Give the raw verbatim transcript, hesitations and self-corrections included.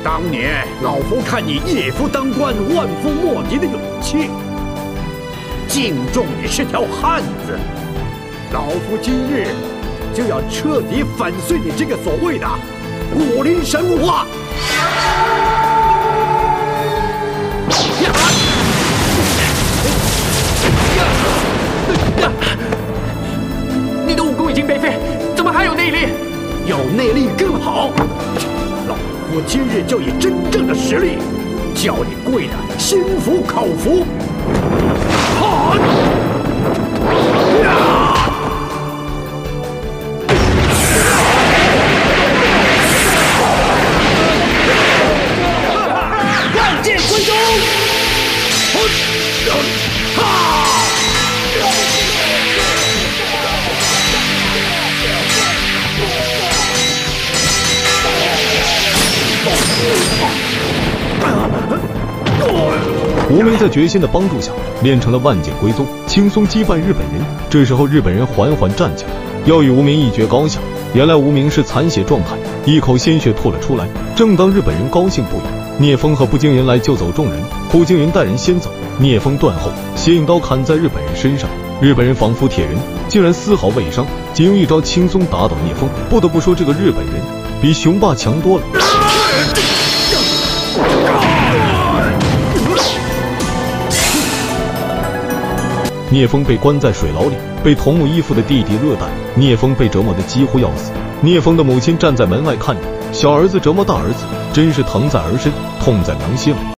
当年老夫看你一夫当关，万夫莫敌的勇气，敬重你是条汉子。老夫今日就要彻底粉碎你这个所谓的武林神物化。 你的武功已经被废，怎么还有内力？ 有内力更好。老夫今日就以真正的实力，教你跪的心服口服。好！呀！万箭归宗！哈！ 无名在决心的帮助下练成了万剑归宗，轻松击败日本人。这时候日本人缓缓站起来，要与无名一决高下。原来无名是残血状态，一口鲜血吐了出来。正当日本人高兴不已，聂风和步惊云来救走众人。步惊云带人先走，聂风断后，斜影刀砍在日本人身上。日本人仿佛铁人，竟然丝毫未伤，仅用一招轻松打倒聂风。不得不说，这个日本人比雄霸强多了。聂风被关在水牢里，被同母异父的弟弟恶待。聂风被折磨得几乎要死。聂风的母亲站在门外看着，小儿子折磨大儿子，真是疼在儿身，痛在良心了。